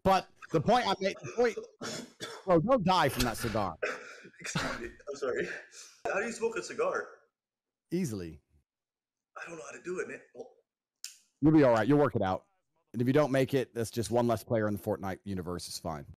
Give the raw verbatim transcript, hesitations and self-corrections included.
But the point I made, the point, bro, don't die from that cigar. Excuse me. I'm sorry. How do you smoke a cigar? Easily. I don't know how to do it, man. Well, You'll be all right. You'll work it out. And if you don't make it, that's just one less player in the Fortnite universe. It's fine.